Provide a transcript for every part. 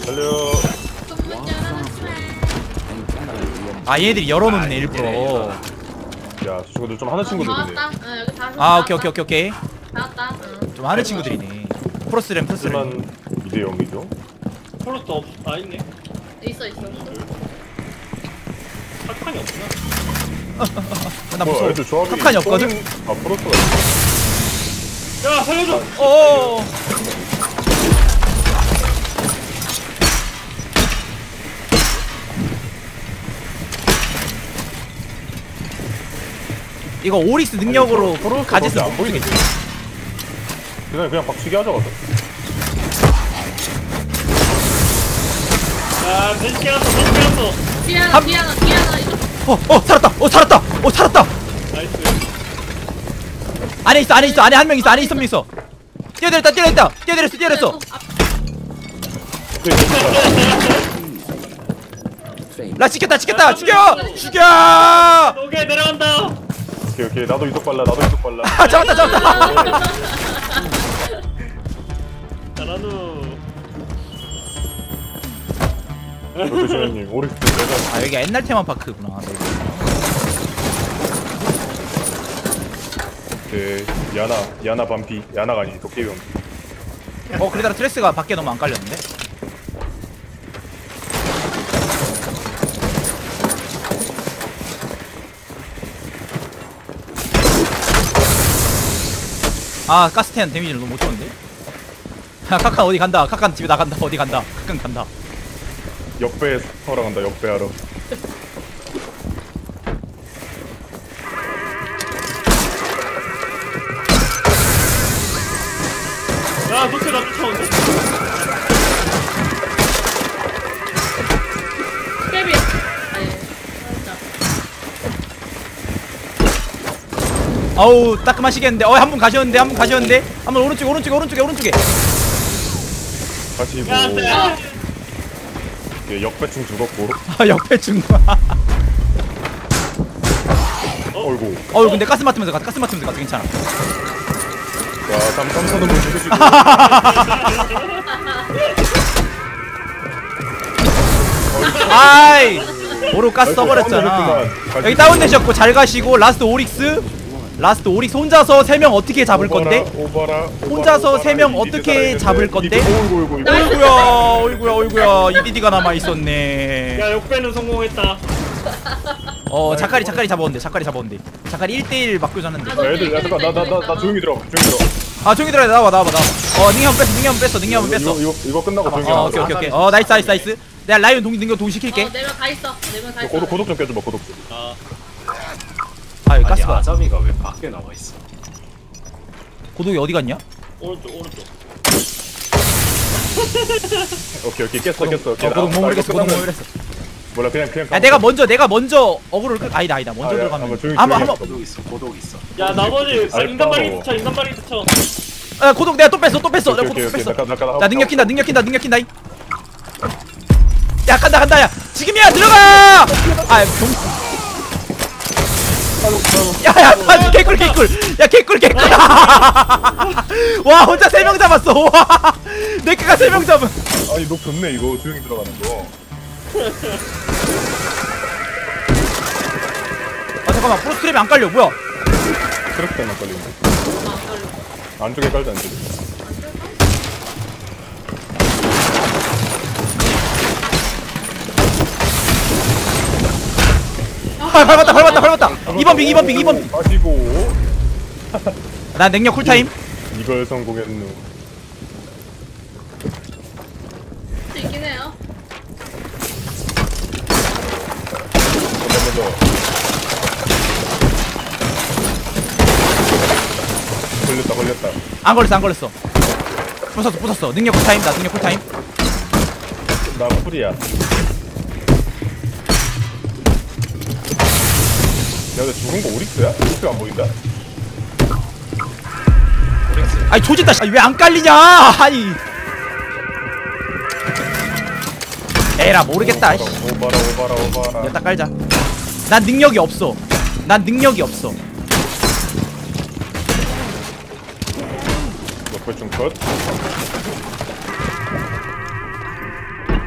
달려. 아 얘네들이 열어놓네 일부러. 야, 저 친구들 좀 하는 친구들이네. 나왔다. 응, 여기 다. 아 오케이. 나왔다. 응. 좀 하는 친구들이네. 프로스램. 하지만 2대 0이죠. 폴로스 없.. 아 있네. 있어. 사칸이 없구나. 나 무서워. 애들 조합이 탑칸이 없거든? 아, 프로스가 야 살려줘. 오. 이거 오릭스 능력으로 가짓을 못 보이겠지. 그냥 박치기 하자 가서. 야 벤치 갔어. 디아나 이거. 살았다. 나이스. 안에 있어. 안에 한 명 있어. 뛰어내렸어. 라 찍혔다. 죽여. 오케이 내려간다. 오케이. 나도 이속 빨라. 아, 잡았다. 잘하누. 조심해님. 오릭스 내가. 아 여기가 옛날 테마파크구나. 오케이. 야나 반피. 야나가 아니지. 도깨비 반피. 그러다가 트레스가 밖에 너무 안 깔렸는데? 아 가스텐 데미지를 너무 못 줬는데? 야 카칸 어디 간다. 카칸 집에 나간다. 어디 간다. 카칸 간다. 역배 하러 간다. 역배하러. 야 도쿄 나 쫓아온대. 깨비. 아니. 진짜. 아우 따끔하시겠는데. 한 분 가셨는데. 한 분 오른쪽에. 다시 야 뭐. 야. 예, 역배충 죽었고. 아 옆에 중. 어이구. 근데 가스 맡으면서 가. 괜찮아. 야, 삼선은 뭐 죽으시고. 아이 모로 가스 아이고, 써버렸잖아. 다운되셨구만. 여기 다운되셨고 잘 가시고 라스트 오릭스 혼자서 3명 어떻게 잡을 건데? 혼자서 3명 어떻게 잡을 건데? 어이구야 이디디가 남아 있었네. 야 역배는 성공했다. 자카리 잡았는데. 자카리 1대1 맞고 잤는데. 애들, 야, 잠깐, 나 조용히 들어. 아 저기 들어야 나와. 능력 뺐어. 이거 끝나고 조용히 하자. 오케이. 나이스. 내가 라이온 능력 동시킬게. 4명 다 있어. 고독 좀 껴줘봐, 고독 좀. 아 여기 가스가. 아자미가 왜 밖에 나와 있어? 고독이 어디 갔냐? 오른쪽. 오케이, 깼어. 고독 모르겠어. 몰라, 그냥. 야 내가 먼저 어그로를 끌. 아니다. 먼저 야, 들어가면. 한번 조용히 한번. 고독 있어. 야 나머지 알파고. 인간발이 붙여. 고독 내가 또 뺐어. 오케이. 나 능력 킨다. 야 간다. 야 지금이야 들어가. 야 개꿀. 야 개꿀. 와 혼자 3명 잡았어. 와 내가 3명 잡은. 아니, 너 좋네, 이거. 조용히 들어가는 거. 잠깐만 프로스트랩이 안 깔려. 뭐야? 트랙 때문에 걸리는데. 안쪽에 깔자, 안쪽에. 밟았다. 2번 빙. 빠지고. 나 능력 쿨타임. 이걸 성공했누. 수 있긴 해요. 걸렸다. 안 걸렸어. 부쉈어. 능력 쿨타임. 나 풀이야. 야, 근데 죽은 거 오릭스야? 오릭스가 안 보인다? 아니 조진다. 왜 안 깔리냐? 아니. 에라 모르겠다. 오바라. 여기다 깔자. 난 능력이 없어. 역배충 컷.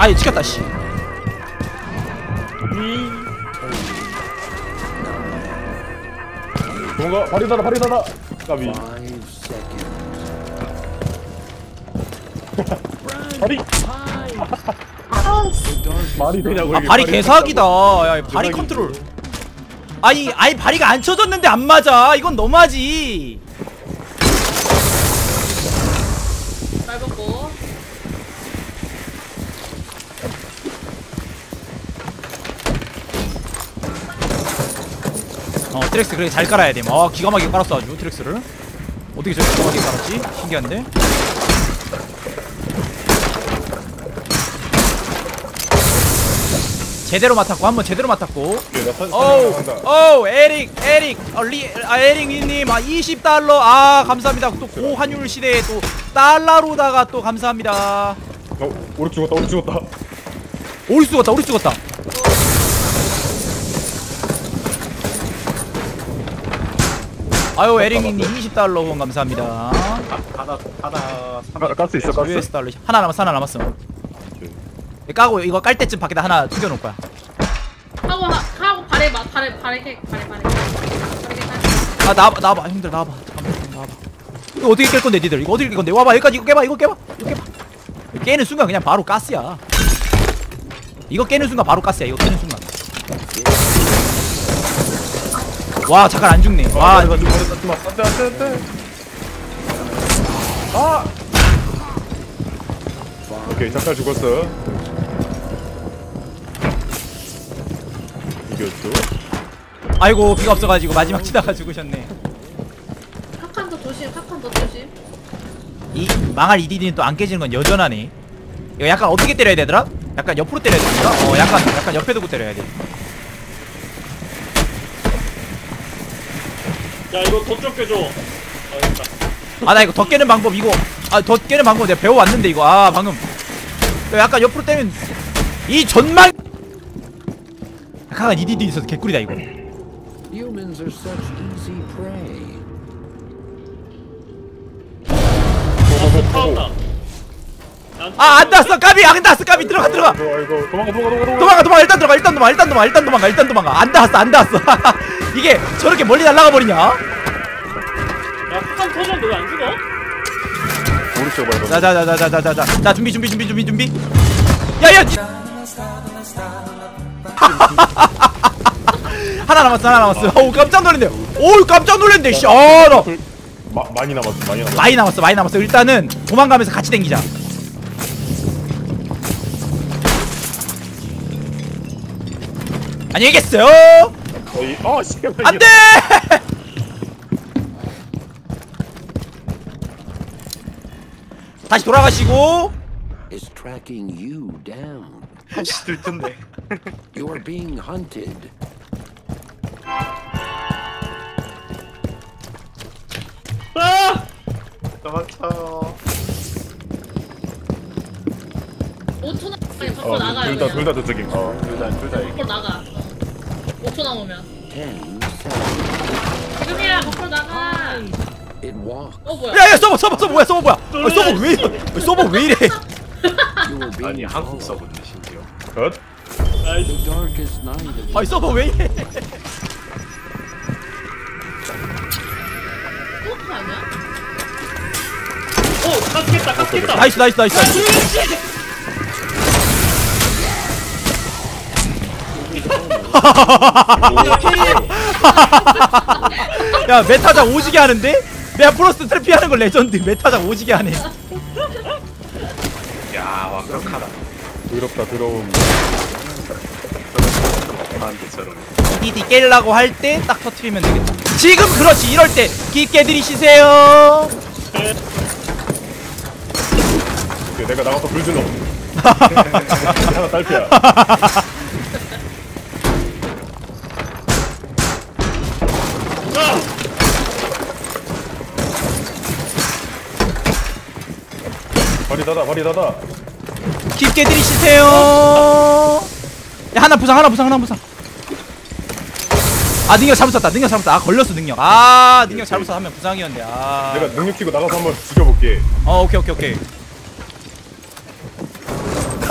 아이 찍혔다 씨. 뭔가 발이 닫아 발이 닫아. 까비. 발이. 말이 되냐고. 아 이게 발이 발이 개사기다. 된다고. 야 발이 대박이지. 컨트롤. 아니 발이가 안 쳐졌는데 안 맞아. 이건 너무하지. 밟았고. 트렉스 그래 잘 깔아야 돼. 기가 막히게 깔았어 아주 트렉스를. 어떻게 저렇게 기가 막히게 깔았지? 신기한데. 제대로 맡았고 한번 제대로 맡았고. 오케이, 나 오우 한다. 오우 에릭 에릭님 20달러 감사합니다. 또 고환율 시대에 또 달러로다가 또 감사합니다. 오륙 죽었다 오륙 죽었다. 오리 죽었다. 아유 에릭님 20달러 후원 감사합니다. 하나 가스 있어 가스. US 달러 하나 남았어. 까고 이거 깔 때쯤 밖에다 하나 숨겨놓을 거야. 하고 발에 나와봐 형들 나와봐. 잠깐만 나와봐. 이거 어떻게 깰 건데 니들? 이거 어떻게 깰 건데? 와봐 여기까지 이거 깨봐. 깨는 순간 그냥 바로 가스야. 이거 깨는 순간 바로 가스야. 이거 깨는 순간. 와 잠깐 안 죽네. 와 이거 안돼. 아. 오케이 잠깐 죽었어. 이겼죠. 아이고 비가 없어가지고 마지막 치다가 죽으셨네. 탁한 더 조심. 이 망할 이디디는 또 안 깨지는 건 여전하네. 이거 약간 어떻게 때려야 되더라? 약간 옆으로 때려야 되더라? 약간 옆에 두고 때려야 돼. 야 이거 더 좁혀줘. 됐다. 나 이거 더 깨는 방법 더 깨는 방법 내가 배워왔는데 이거 방금 약간 옆으로 때리면 이 전망 약간 이디디 있어서 개꿀이다 이거. Humans are such easy prey. 타왔다. 안 닿았어 까비 안 닿았어 까비 들어가 아이고 도망가. 도망가 일단 도망가 안 닿았어 이게 저렇게 멀리 날아가 버리냐. 야 폭탄 터졌는데 왜 안 죽어? 오륙 잡아야 돼. 자 준비 야야 하나 남았어. 어우 깜짝 놀랐네. 씨. 나 많이 남았어. 많이 남았어. 일단은 도망가면서 같이 댕기자. 안녕히 계세요. 안돼. 다시 돌아가시고. Is tracking you down. 한시 들 텐데. You are being hunted. 아! 도망쳐. 5초 남으면 밖으로 나가요. 둘 다 저쪽임. 둘다 밖으로 나가. 5초 남으면. 10 seconds. 지금이야 밖으로 나가. It walks. 뭐야? 야야 서버 뭐야? 서버 왜 이래? 서버 왜 이래? You are being 아니 한국 followed. 서버인데 심지어. 컷. The darkest night of the 아이 서버 왜 이래? 그거 아니야? 오! 깎겠다. 나이스. 야 메타작 오지게 하는데? 내가 플러스 트래피하는 걸 레전드. 메타작 오지게 하네. 야 완벽하다. 더럽다 더러움. 나한테 저런. 이디 깰라고 할 때 딱 터트리면 되겠다. 지금 그렇지. 이럴 때 깊게 들이쉬세요. 오케이, 내가 나가서 불 질러. 하나 딸피야. 발이 닫아. 깊게 들이쉬세요. 야 하나 부상. 능력 잘못 썼다. 걸렸어 능력. 능력 잘못 써서 하면 부상이었는데. 내가 능력 키고 나가서 한번 죽여볼게. 오케이.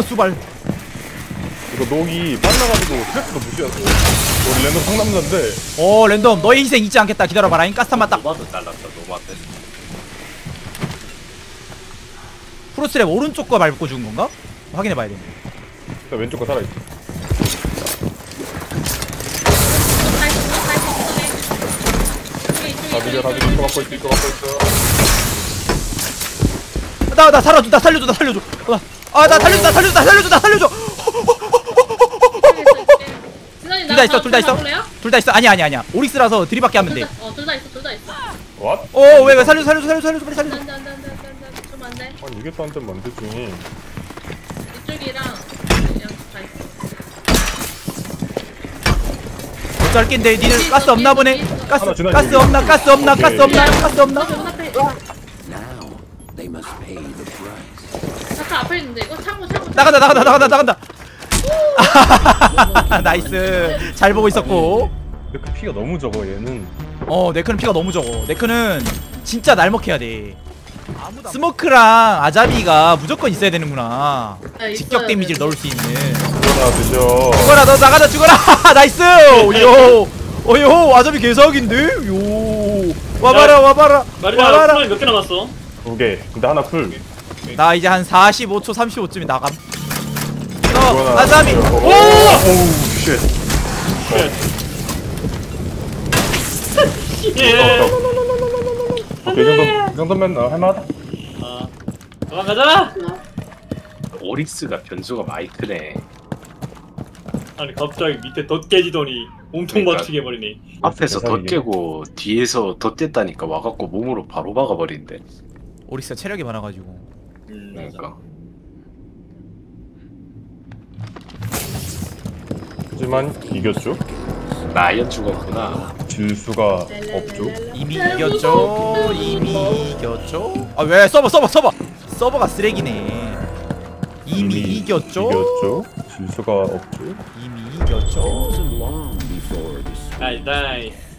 수발. 이거 녹이 빨라가지고 스트레스도 무시했어. 우리 랜덤 상남자인데 랜덤 너의 희생 잊지 않겠다. 기다려봐라. 가스탄만 딱. 노마드 잘랐다 노마드. 프로스랩 오른쪽 거 밟고 죽은 건가? 확인해봐야 돼. 일단 왼쪽 거 살아있어. 다 죽여 다 죽여. 이거 갖고 있어 이거 갖고 있어. 나 살려줘. 나 살려줘. 나 살려줘. 나 살려줘. 둘 다 있어. 둘 다 있어. 둘 다 있어. 아니야. 오릭스라서 들이받게 하면 돼. 둘 다 있어. 왓? 왜 살려줘. 빨리 살려줘. 좀 안 돼. 아니 이게 또 한점 만들지. 이쪽이랑 그냥 다 있어. 못 짧긴데 니들 가스 없나 보네. 가스 하나 지나가지. 가스 없나? 가스 없나? 오케이. 가스 없나? 가스 없나? 문 앞에. Now they must pay the price. 잠깐 앞에 있는데 이거 창고. 나간다. 나이스. 잘 보고 있었고. 근데 그 피가 너무 적어 얘는. 네크는 피가 너무 적어. 네크는 진짜 날먹해야 돼. 스모크랑 아자비가 무조건 있어야 되는구나. 네, 직격 있어야 데미지를 돼. 넣을 수 있는. 들어나 드셔. 죽어라 너 나가다 죽어라. 나이스. 요 아자비 개사기인데. 요 와봐라. 마리나 프라이 몇개 남았어? 2개. 근데 하나 풀. 나 이제 한 45초 35쯤에 나감. 들어나 아자비. 드셔. 오. 오우 쉣. 예. 오케이 이 정도면 할만하다. 도망가자. 오릭스가 변수가 많이 크네. 아니 갑자기 밑에 덧 깨지더니 몸통 그러니까. 박치게 해버리네. 앞에서 덧 세상이네. 깨고 뒤에서 덧 뗐다니까 와갖고 몸으로 바로 박아버린대. 오릭스가 체력이 많아가지고. 그러니까. 하지만 이겼죠. 라이언 죽었구나. 질 수가 없죠. 이미 이겼죠. 아 왜 서버가 쓰레기네. 이미 이겼죠. 질 수가 없죠. 이미 이겼죠. It wasn't long before the 나이스.